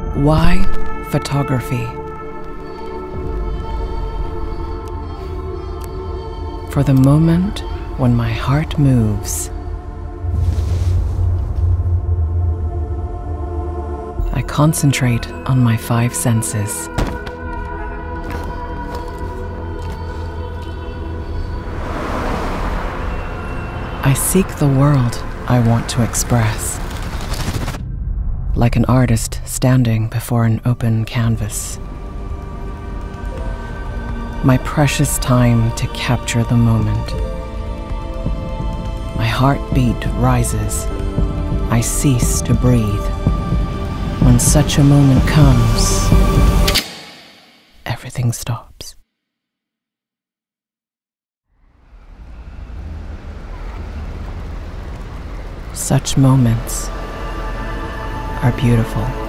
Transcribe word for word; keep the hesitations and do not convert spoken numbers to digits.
Why photography? For the moment when my heart moves, I concentrate on my five senses. I seek the world I want to express, like an artist standing before an open canvas. My precious time to capture the moment. My heartbeat rises. I cease to breathe. When such a moment comes, everything stops. Such moments are beautiful.